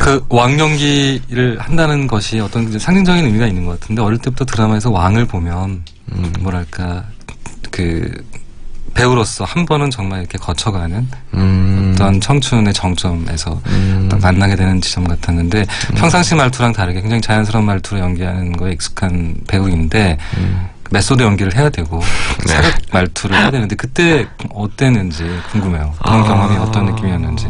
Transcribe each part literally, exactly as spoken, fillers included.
그 왕 연기를 한다는 것이 어떤 이제 상징적인 의미가 있는 것 같은데 어릴 때부터 드라마에서 왕을 보면 음. 뭐랄까 그 배우로서 한 번은 정말 이렇게 거쳐가는 음. 어떤 청춘의 정점에서 음. 딱 만나게 되는 지점 같았는데 음. 평상시 말투랑 다르게 굉장히 자연스러운 말투로 연기하는 거에 익숙한 배우인데 음. 메소드 연기를 해야 되고 네. 사극 말투를 해야 되는데 그때 어땠는지 궁금해요. 그런 아. 경험이 어떤 느낌이었는지.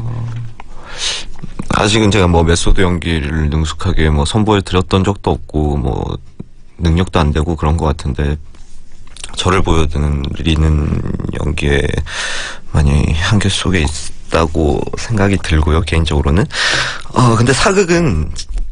아직은 제가 뭐 메소드 연기를 능숙하게 뭐 선보여 드렸던 적도 없고 뭐 능력도 안 되고 그런 것 같은데 저를 보여드리는 연기에 많이 한계 속에 있다고 생각이 들고요, 개인적으로는. 어, 근데 사극은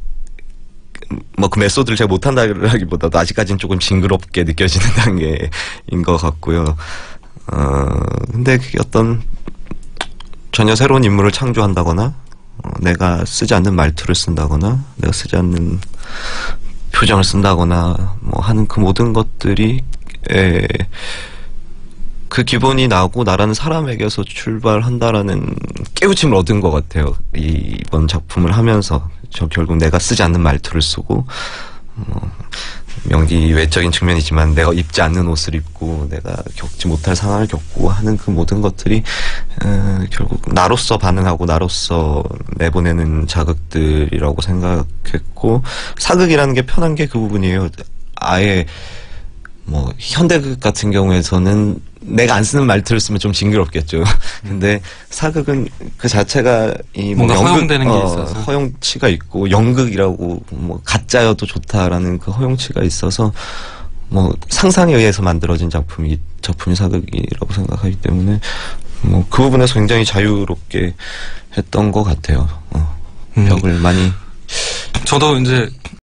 뭐 그 메소드를 제가 못한다기보다도 아직까지는 조금 징그럽게 느껴지는 단계인 것 같고요. 어, 근데 그게 어떤 전혀 새로운 인물을 창조한다거나 어, 내가 쓰지 않는 말투를 쓴다거나 내가 쓰지 않는 표정을 쓴다거나 뭐 하는 그 모든 것들이 에, 그 기본이 나고 나라는 사람에게서 출발한다라는 깨우침을 얻은 것 같아요. 이, 이번 작품을 하면서 저 결국 내가 쓰지 않는 말투를 쓰고 뭐, 연기 외적인 측면이지만 내가 입지 않는 옷을 입고 내가 겪지 못할 상황을 겪고 하는 그 모든 것들이 에, 결국 나로서 반응하고 나로서 내보내는 자극들이라고 생각했고 사극이라는 게 편한 게 그 부분이에요. 아예 뭐 현대극 같은 경우에서는 내가 안 쓰는 말투를 쓰면 좀 징그럽겠죠. 근데 사극은 그 자체가 이 뭔가 연극, 허용되는 게 어, 있어서 허용치가 있고 연극이라고 뭐 가짜여도 좋다라는 그 허용치가 있어서 뭐 상상에 의해서 만들어진 작품이 작품이 사극이라고 생각하기 때문에 뭐 그 부분에서 굉장히 자유롭게 했던 것 같아요. 어, 벽을 음. 많이. 저도 이제